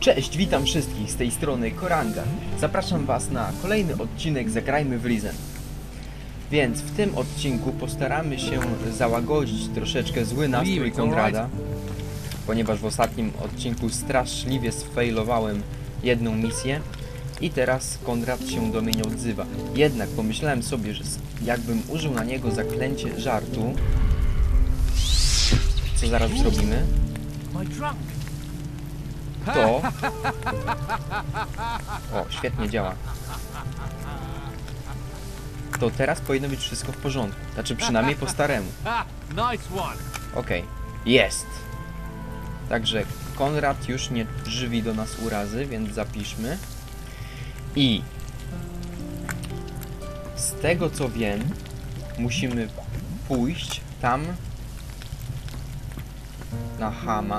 Cześć, witam wszystkich z tej strony Koranga. Zapraszam was na kolejny odcinek Zagrajmy w Risen. Więc w tym odcinku postaramy się załagodzić troszeczkę zły nastrój Konrada, ponieważ w ostatnim odcinku straszliwie sfailowałem jedną misję i teraz Konrad się do mnie nie odzywa. Jednak pomyślałem sobie, że jakbym użył na niego zaklęcie żartu, co zaraz zrobimy, to... O, świetnie działa. To teraz powinno być wszystko w porządku. Znaczy przynajmniej po staremu. Okej. Jest! Także Konrad już nie żywi do nas urazy, więc zapiszmy. I... z tego co wiem, musimy pójść tam na Hama,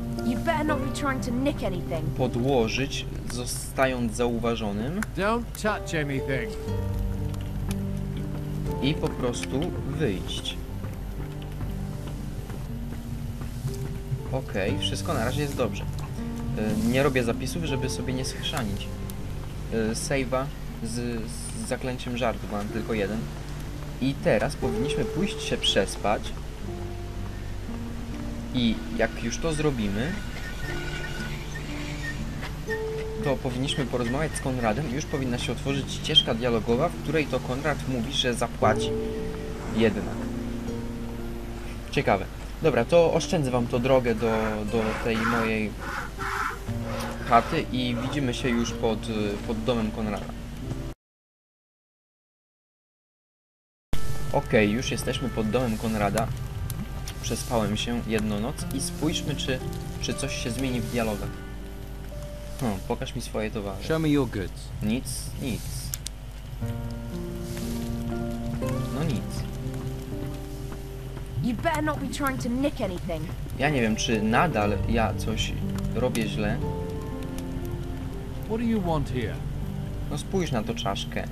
podłożyć, zostając zauważonym i po prostu wyjść. Okej, wszystko na razie jest dobrze. Nie robię zapisów, żeby sobie nie schrzanić. Save'a z zaklęciem żartu, mam tylko jeden. I teraz powinniśmy pójść się przespać. I jak już to zrobimy, to powinniśmy porozmawiać z Konradem i już powinna się otworzyć ścieżka dialogowa, w której to Konrad mówi, że zapłaci jednak. Ciekawe. Dobra, to oszczędzę wam to drogę do tej mojej chaty i widzimy się już pod domem Konrada. Okej, już jesteśmy pod domem Konrada. Przespałem się jedną noc i spójrzmy, czy coś się zmieni w dialogach. Pokaż mi swoje towary. Show me your goods. Nic. No nic. Ja nie wiem, czy nadal ja coś robię źle. What do you want here? No spójrz na tą czaszkę.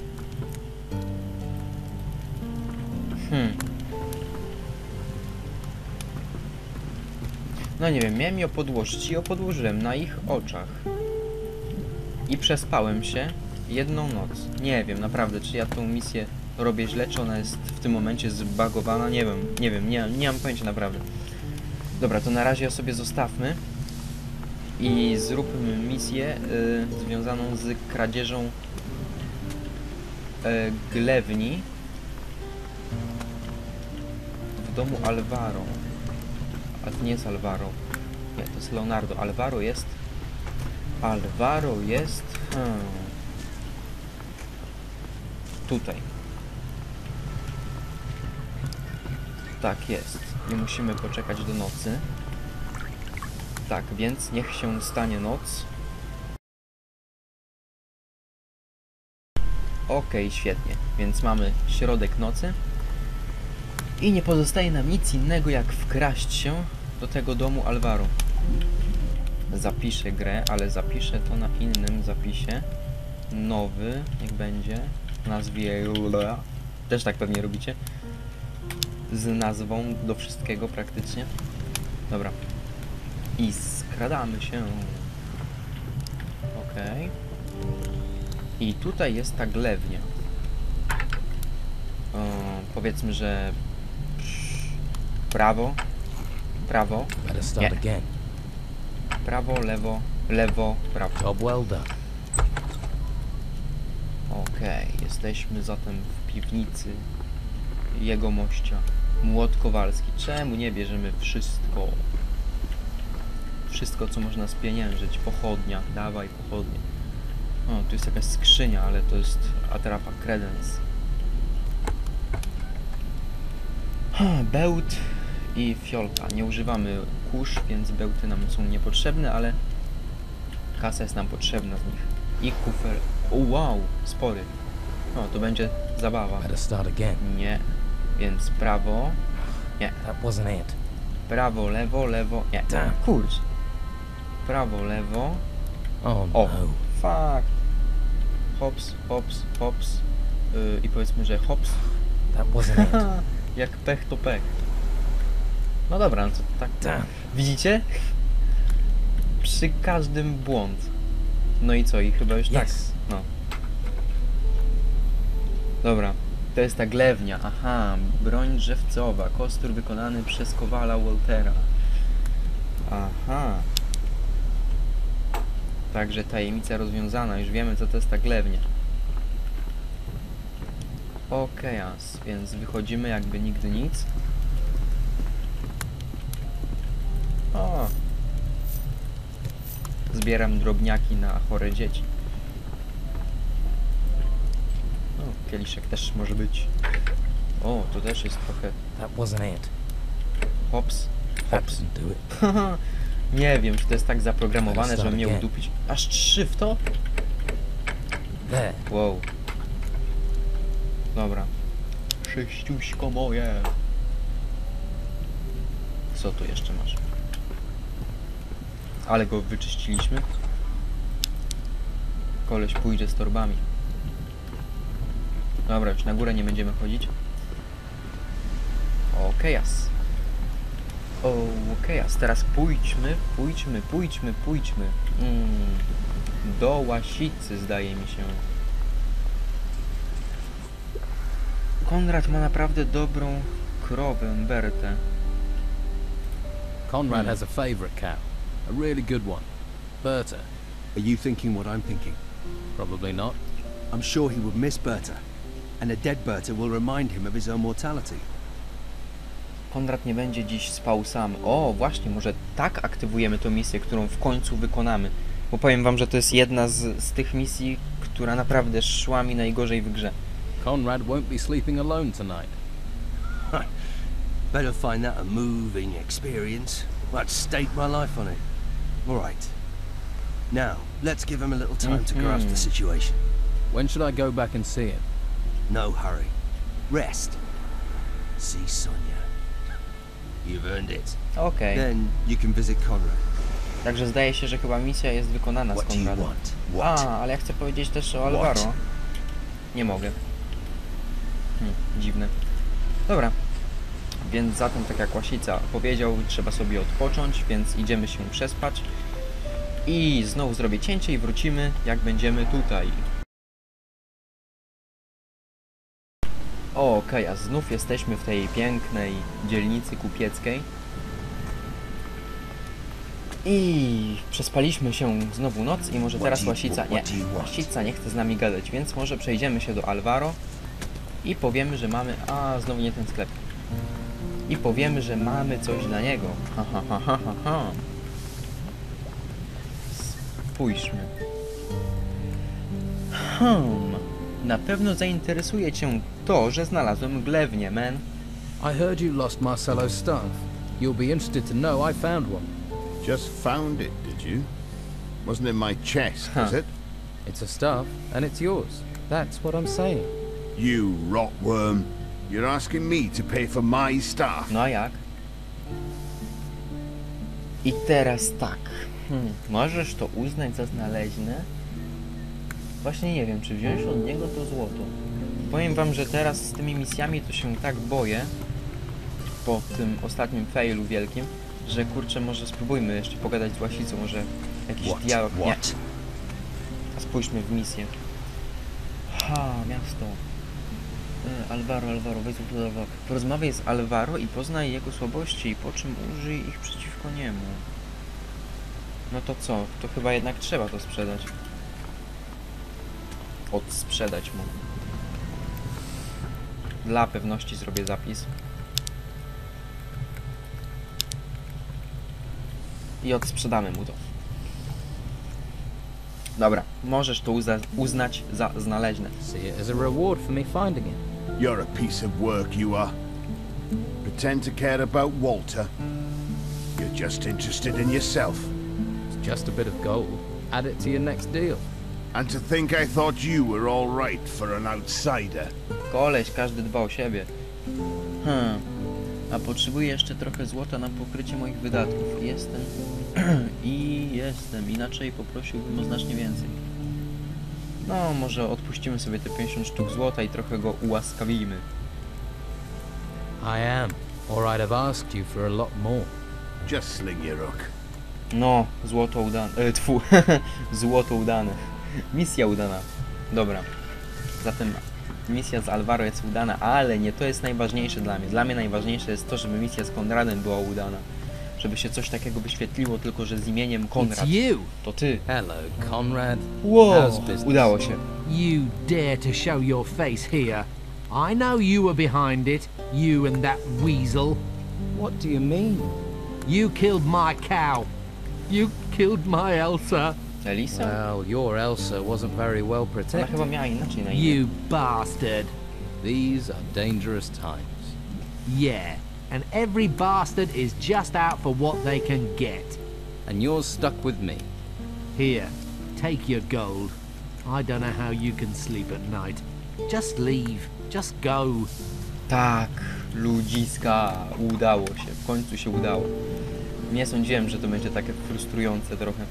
No nie wiem, miałem ją podłożyć i ją podłożyłem na ich oczach. I przespałem się jedną noc. Nie wiem naprawdę, czy ja tą misję robię źle, czy ona jest w tym momencie zbagowana. Nie wiem, nie mam pojęcia naprawdę. Dobra, to na razie ją sobie zostawmy. I zróbmy misję związaną z kradzieżą glewni w domu Alvaro. A to nie jest Alvaro. Nie, to jest Leonardo. Alvaro jest... tutaj. Tak jest. I musimy poczekać do nocy. Tak, więc niech się stanie noc. Okej, świetnie. Więc mamy środek nocy. I nie pozostaje nam nic innego, jak wkraść się do tego domu Alvaro. Zapiszę grę, ale zapiszę to na innym zapisie. Nowy, niech będzie. Nazwie... Też tak pewnie robicie. Z nazwą do wszystkiego praktycznie. Dobra. I skradamy się. Okej. I tutaj jest ta glewnia. Powiedzmy, że... prawo. Nie. Prawo, lewo, prawo. Job well done. Okej, jesteśmy zatem w piwnicy jegomościa Młot Kowalski. Czemu nie bierzemy wszystko? Wszystko, co można spieniężyć. Pochodnia, dawaj pochodnie. O, tu jest jakaś skrzynia, ale to jest atrapa credence. Bełt i fiolka. Nie używamy kurz, więc bełty nam są niepotrzebne, ale kasa jest nam potrzebna z nich. I kufer. Wow, spory. O, to będzie zabawa. Nie. Więc prawo. Nie. Prawo, lewo. Nie. Kurcz. Prawo, lewo. O, fuck. Hops. I powiedzmy, że hops. Jak pech to pech. No dobra, no to tak. Widzicie? Przy każdym błąd. No i co? I chyba już tak. Yes. No. Dobra. To jest ta glewnia. Aha. Broń drzewcowa. Kostur wykonany przez Kowala Waltera. Aha. Także tajemnica rozwiązana. Już wiemy, co to jest ta glewnia. Okej, więc wychodzimy jakby nigdy nic. O! Zbieram drobniaki na chore dzieci. O, kieliszek też może być. O, to też jest trochę... That wasn't it. Hops. That Hops. didn't do it. Nie wiem, czy to jest tak zaprogramowane, żeby mnie Again. udupić. Aż 3 w to? There. Wow. Dobra. Sześciuśko moje. Co tu jeszcze masz? Ale go wyczyściliśmy. Koleś pójdzie z torbami. Dobra, już na górę nie będziemy chodzić. Okejas. Okejas. Teraz pójdźmy. Do Łasicy, zdaje mi się. Konrad ma naprawdę dobrą krowę, Bertę. Conrad has a favorite cow. A really good one. Berta. Are you thinking what I'm thinking? Probably not. I'm sure he would miss Berta, and a dead Berta will remind him of his own mortality. Konrad nie będzie dziś spał sam. O, właśnie, może tak aktywujemy tę misję, którą w końcu wykonamy. Bo powiem wam, że to jest jedna z tych misji, która naprawdę szła mi najgorzej w grze. Conrad won't be sleeping alone tonight. Better find that a moving experience. I'd stake my life on it. All right. Now, let's give him a little time to grasp the situation. When should I go back and see him? No hurry. Rest. See Sonia. You've earned it. Okej. Then you can visit Conrad. Także zdaje się, że chyba misja jest wykonana z What do you Konradem. want? What? A, ale ja chcę powiedzieć też o Alvaro. Nie mogę. Dziwne. Dobra. Więc zatem, tak jak Łasica powiedział, trzeba sobie odpocząć, więc idziemy się przespać. I znowu zrobię cięcie i wrócimy, jak będziemy tutaj. Okej, a znów jesteśmy w tej pięknej dzielnicy kupieckiej. I przespaliśmy się znowu noc i może teraz Łasica... Nie, Łasica nie chce z nami gadać, więc może przejdziemy się do Alvaro i powiemy, że mamy... A, znowu nie ten sklep. I powiemy, że mamy coś dla niego. Ha. Spójrzmy. Na pewno zainteresuje cię to, że znalazłem glewnię, man. I heard you lost Marcelo's stuff. You'll be interested to know I found one. Just found it, did you? Wasn't in my chest, was it? It's a stuff, and it's yours. That's what I'm saying. You rotworm. You're asking me to pay for my stuff. No a jak? I teraz tak. Możesz to uznać za znaleźne? Właśnie nie wiem, czy wziąć od niego to złoto. Powiem wam, że teraz z tymi misjami to się tak boję, po tym ostatnim failu wielkim, że kurczę, może spróbujmy jeszcze pogadać z Łasicą, może jakiś dialog. Nie. A spójrzmy w misję. Miasto. Alvaro, wezmę do Alvaro. Porozmawiaj z Alvaro i poznaj jego słabości, po czym użyj ich przeciwko niemu. No to co? To chyba jednak trzeba to sprzedać. Odsprzedać mu. Dla pewności zrobię zapis. I odsprzedamy mu to. Dobra, możesz to uznać za znaleźne. See it as a reward for me finding it. You're a piece of work, you are. Pretend to care about Walter. You're just interested in yourself. It's just a bit of gold. Add it to your next deal. And to think I thought you were all right for an outsider. Koleś, każdy dba o siebie. A potrzebuję jeszcze trochę złota na pokrycie moich wydatków. Jestem. Inaczej poprosiłbym o znacznie więcej. No, może odpuścimy sobie te 50 sztuk złota i trochę go ułaskawimy. I am, or I'd have asked you for a lot more. Just sling your hook. No, złoto udane. Złoto udane. Misja udana. Dobra. Zatem misja z Alvaro jest udana, ale nie to jest najważniejsze dla mnie. Dla mnie najważniejsze jest to, żeby misja z Konradem była udana. Żeby się coś takiego wyświetliło, tylko że z imieniem Konrad. It's you. To ty. Hello, Conrad. Wow, How's business? udało się. You dare to show your face here. I know you were behind it, you and that weasel. What do you mean? You killed my cow. You killed my Elsa. Elisa? Well, your Elsa wasn't very well Ona protected. chyba miała inaczej na imię. You bastard. These are dangerous times. Yeah, and every bastard is just out for what they can get. And you're stuck with me. Here, take your gold. I don't know how you can sleep at night. Just leave. Just go. Tak, ludziska, udało się. W końcu się udało. Nie sądziłem, że to będzie takie frustrujące trochę.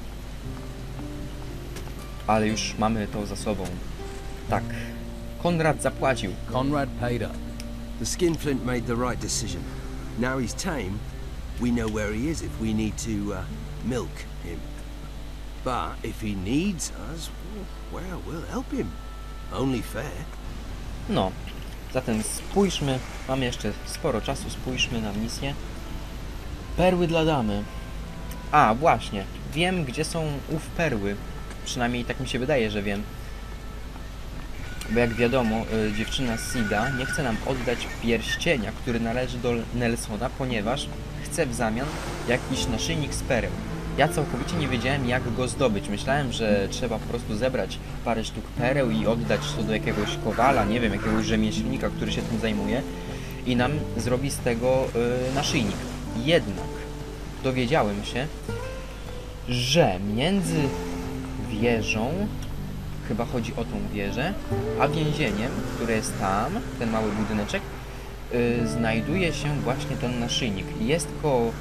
Ale już mamy to za sobą. Tak. Konrad zapłacił. Conrad paid up. The Skinflint made the right decision. Now he's tame, we know where he is if we need to milk him. But if he needs us, well, we'll help him. Only fair. No. Zatem spójrzmy. Mamy jeszcze sporo czasu. Spójrzmy na misję. Perły dla damy. A, właśnie. Wiem, gdzie są ów perły. Przynajmniej tak mi się wydaje, że wiem. Bo jak wiadomo, dziewczyna Sida nie chce nam oddać pierścienia, który należy do Nelsona, ponieważ chce w zamian jakiś naszyjnik z pereł. Ja całkowicie nie wiedziałem, jak go zdobyć. Myślałem, że trzeba po prostu zebrać parę sztuk pereł i oddać to do jakiegoś kowala, nie wiem, jakiegoś rzemieślnika, który się tym zajmuje i nam zrobi z tego naszyjnik. Jednak dowiedziałem się, że między wieżą, chyba chodzi o tą wieżę, a więzieniem, które jest tam, ten mały budyneczek, znajduje się właśnie ten naszyjnik. Jest koło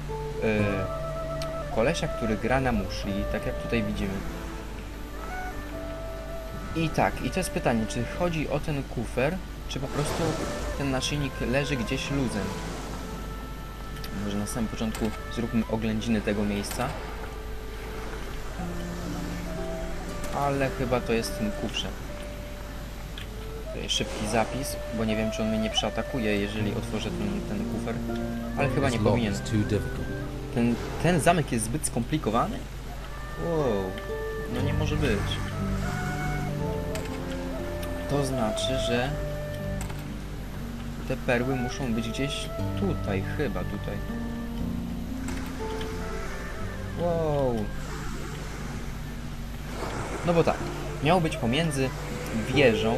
kolesia, który gra na muszli, tak jak tutaj widzimy. I tak, i to jest pytanie, czy chodzi o ten kufer, czy po prostu ten naszyjnik leży gdzieś luzem. Może na samym początku zróbmy oględziny tego miejsca. Ale chyba to jest w tym kufrze. Tutaj szybki zapis, bo nie wiem, czy on mnie nie przeatakuje, jeżeli otworzę ten kufer. Ale chyba nie This lock powinien. is too difficult. Ten zamek jest zbyt skomplikowany? Wow, no nie może być. To znaczy, że te perły muszą być gdzieś tutaj, chyba tutaj. Wow. No bo tak, miał być pomiędzy wieżą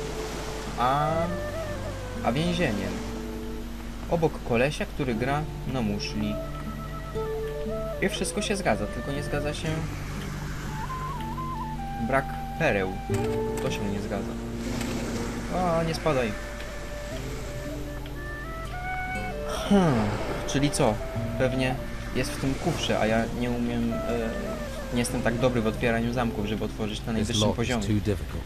a więzieniem. Obok kolesia, który gra na muszli. I wszystko się zgadza, tylko nie zgadza się brak pereł. To się nie zgadza. A, nie spadaj. Czyli co? Pewnie jest w tym kufrze, a ja nie umiem... nie jestem tak dobry w otwieraniu zamków, żeby otworzyć na This najwyższym lock is poziomie. too difficult.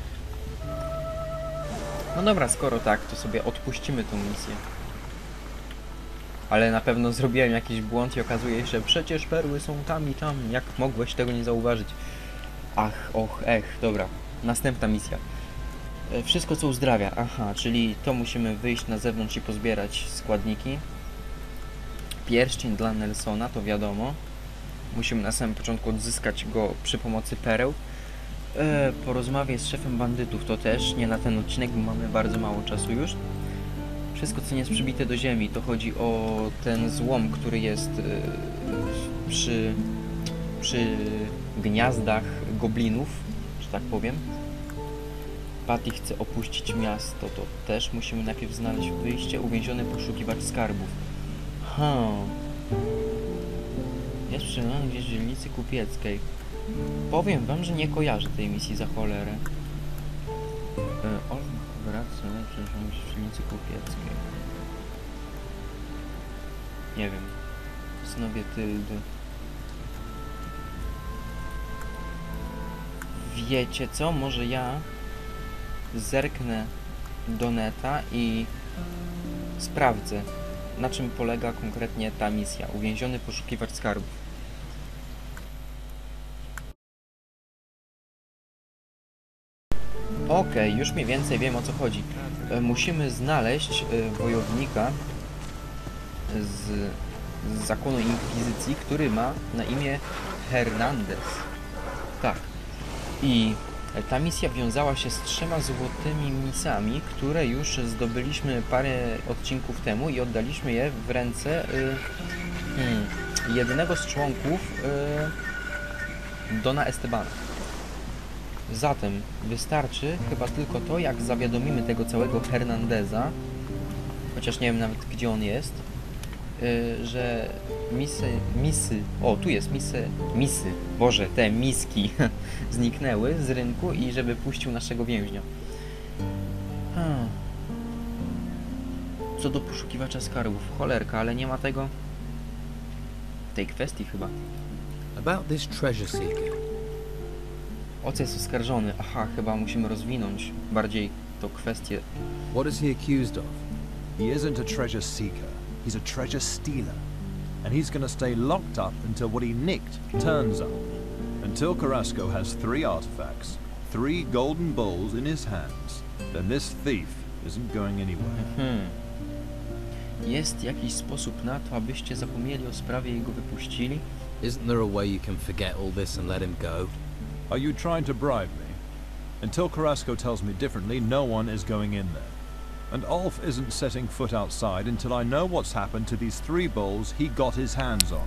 No dobra, skoro tak, to sobie odpuścimy tą misję. Ale na pewno zrobiłem jakiś błąd i okazuje się, że przecież perły są tam i tam. Jak mogłeś tego nie zauważyć? Ach, och, dobra. Następna misja. Wszystko co uzdrawia. Aha, czyli to musimy wyjść na zewnątrz i pozbierać składniki. Pierścień dla Nelsona, to wiadomo. Musimy na samym początku odzyskać go przy pomocy pereł. Porozmawiać z szefem bandytów, to też nie na ten odcinek, bo mamy bardzo mało czasu już. Wszystko co nie jest przybite do ziemi, to chodzi o ten złom, który jest przy gniazdach goblinów, że tak powiem. Patty chce opuścić miasto, to też musimy najpierw znaleźć wyjście. Uwięziony poszukiwacz skarbów. Jest przekonany gdzieś w dzielnicy kupieckiej. Powiem wam, że nie kojarzę tej misji za cholerę. Wraca, w dzielnicy kupieckiej. Nie wiem. Synowie Tyldy. Wiecie co? Może ja zerknę do neta i sprawdzę, na czym polega konkretnie ta misja. Uwięziony poszukiwacz skarbów. Okej, już mniej więcej wiem, o co chodzi. Musimy znaleźć wojownika z zakonu Inkwizycji, który ma na imię Hernandez. Tak. I ta misja wiązała się z 3 złotymi misami, które już zdobyliśmy parę odcinków temu i oddaliśmy je w ręce jednego z członków Dona Estebana. Zatem wystarczy chyba tylko to, jak zawiadomimy tego całego Hernandeza, chociaż nie wiem nawet gdzie on jest, że Boże, te miski zniknęły z rynku i żeby puścił naszego więźnia. Co do poszukiwacza skarbów, cholerka, ale nie ma tej kwestii chyba. About this treasure seeker. O co jest oskarżony? Aha, chyba musimy rozwinąć bardziej tą kwestię. What is he accused of? He isn't a treasure seeker. He's a treasure stealer. And he's gonna stay locked up until what he nicked turns up. Until Carrasco has 3 artifacts, 3 golden bowls in his hands, then this thief isn't going anywhere. Jest jakiś sposób na to, abyście zapomnieli o sprawie i go wypuścili? Isn't there a way you can forget all this and let him go? Are you trying to bribe me? Until Carrasco tells me differently, no one is going in there. And Ulf isn't setting foot outside until I know what's happened to these 3 bowls he got his hands on.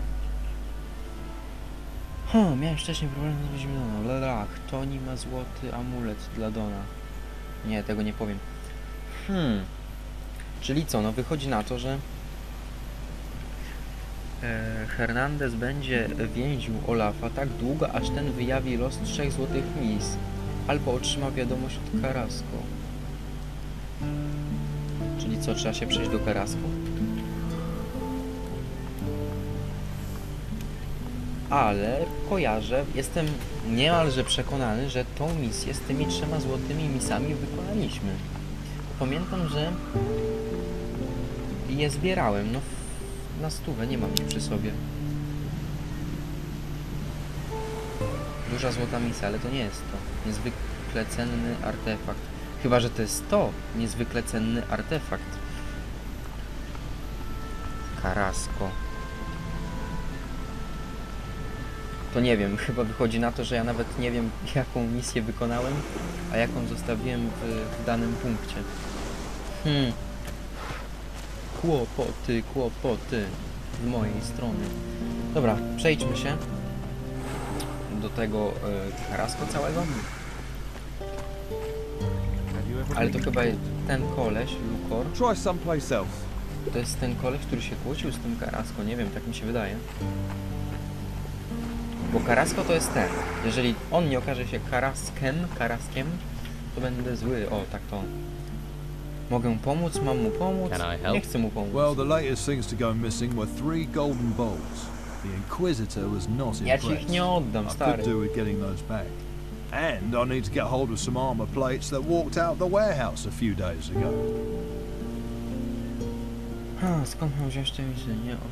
Miałem wcześniej problem z ludźmi Dona. Bla, kto nie ma złoty amulet dla Dona? Nie, tego nie powiem. Czyli co? No wychodzi na to, że Hernandez będzie więził Olafa tak długo, aż ten wyjawi los 3 złotych mis. Albo otrzyma wiadomość od Carrasco. Czyli co, trzeba się przejść do Carrasco? Ale kojarzę, jestem niemalże przekonany, że tą misję z tymi 3 złotymi misami wykonaliśmy. Pamiętam, że je zbierałem, no na 100 nie mam ich przy sobie. Duża złota misja, ale to nie jest to. Niezwykle cenny artefakt. Chyba że to jest to niezwykle cenny artefakt. Carrasco. To nie wiem, chyba wychodzi na to, że ja nawet nie wiem, jaką misję wykonałem, a jaką zostawiłem w danym punkcie. Kłopoty z mojej strony. Dobra, przejdźmy się do tego Carrasco całego. Ale to chyba ten koleś, Lukor. Try someplace else. To jest ten koleś, który się kłócił z tym Carrasco, nie wiem, tak mi się wydaje. Bo Carrasco to jest ten. Jeżeli on nie okaże się Carraskiem, to będę zły. O, tak to. Mogę pomóc, mam mu pomóc. Nie chcę mu pomóc. Well, the latest things to go missing were 3 golden bowls. The Inquisitor was not Ja ci ich impressed. nie oddam, I stary. could do with getting those back. And I need to get hold of some armor plates that walked out the warehouse a few days ago. Skąd mam wziąć te misy?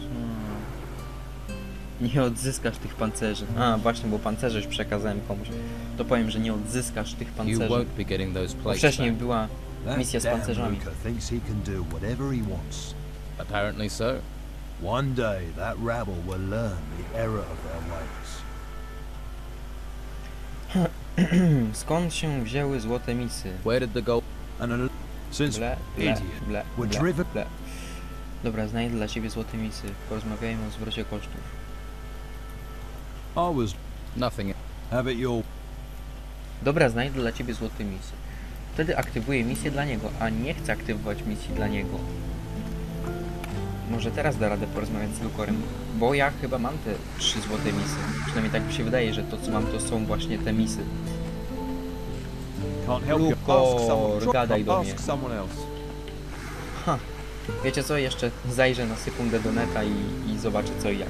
Nie odzyskasz tych pancerzy. Właśnie, bo pancerze już przekazałem komuś. To powiem, że nie odzyskasz tych You pancerzy. won't be getting those Bo plates wcześniej back. była That misja z damn pancerzami. Luca thinks he can do whatever he wants. Apparently so. One day, that rabble will learn the error of their ways. Skąd się wzięły złote misy? Where did the gold... And since Ble. driven- Dobra, znajdę dla ciebie złote misy. Porozmawiajmy o zwrocie kosztów. I was... Nothing. Have it your... Dobra, znajdę dla ciebie złote misy. Wtedy aktywuję misję dla niego, a nie chcę aktywować misji dla niego. Może teraz da radę porozmawiać z Lukorem, bo ja chyba mam te 3 złote misy. Przynajmniej tak mi się wydaje, że to co mam to są właśnie te misy. Can't help you. Lukor, gadaj do mnie. Ask someone else. Wiecie co, jeszcze zajrzę na sekundę do neta i zobaczę co i jak.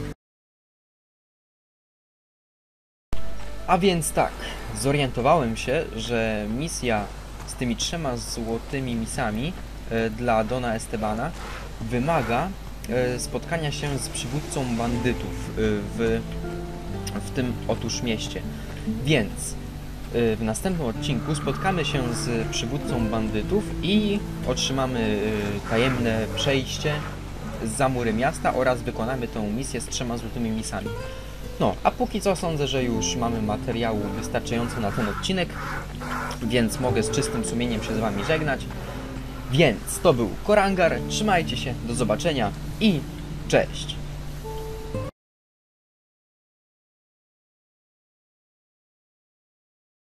A więc tak, zorientowałem się, że misja z tymi 3 złotymi misami dla Dona Estebana wymaga spotkania się z przywódcą bandytów w tym otóż mieście. Więc w następnym odcinku spotkamy się z przywódcą bandytów i otrzymamy tajemne przejście za mury miasta oraz wykonamy tą misję z 3 złotymi misami. No, a póki co sądzę, że już mamy materiału wystarczająco na ten odcinek, więc mogę z czystym sumieniem się z wami żegnać. Więc to był Korangar, trzymajcie się, do zobaczenia i cześć!